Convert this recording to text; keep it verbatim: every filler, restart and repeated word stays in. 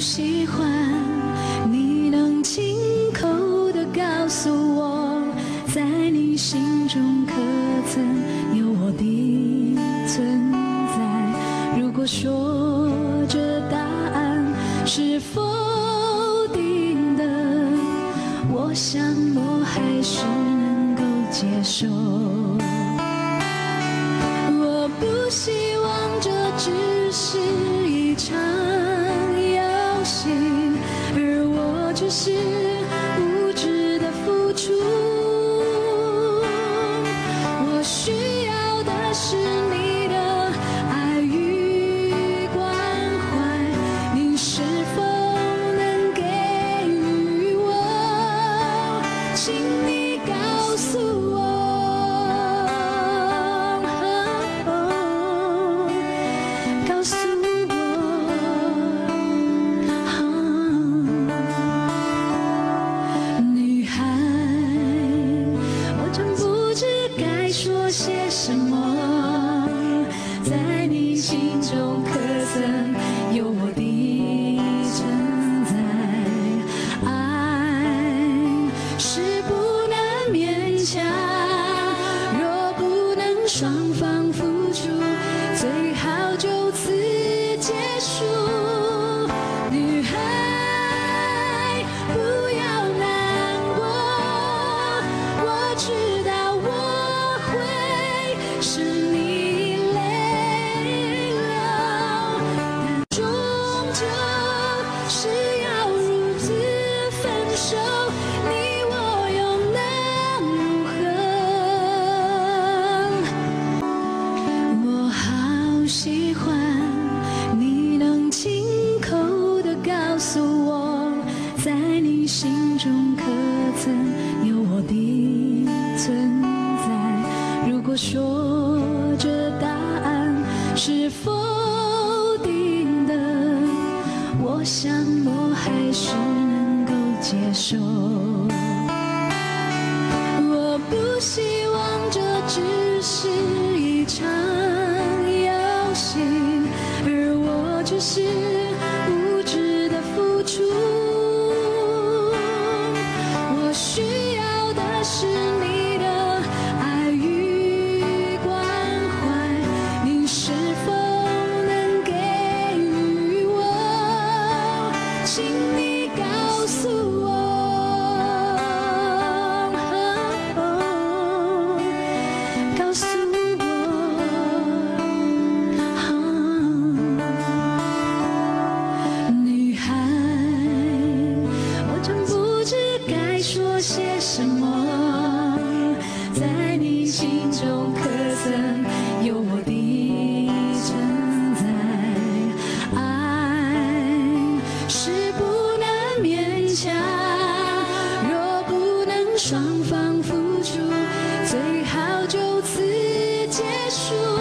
喜欢你能亲口的告诉我，在你心中可曾有我的存在。如果说这答案是否定的，我想我还是能够接受。我不希望这只是一场游戏，而我只是无知的付出。我需要的是你的爱与关怀，你是否能给予我？请你告诉我，告诉我，女孩，我真不知该说些什么，在你心中可曾有我的存在？爱是不能勉强，若不能双方付出，最好就此结束。女孩，不要难过，我知道我会使你泪流，但终究是要如此分手，你我又能如何？我好喜欢你能亲口的告诉我，在你心中可曾有我的存在。如果说这答案是否定的，我想我还是能够接受。我不希望这只是一场游戏，而我只是无知的付出。我需要的是你的爱与关怀，你是否能给予我？请你告诉我，告诉我，女孩，我真不知该说些什么，在你心中可曾有我的存在？爱是不能勉强，若不能双方付出，最好就此结束。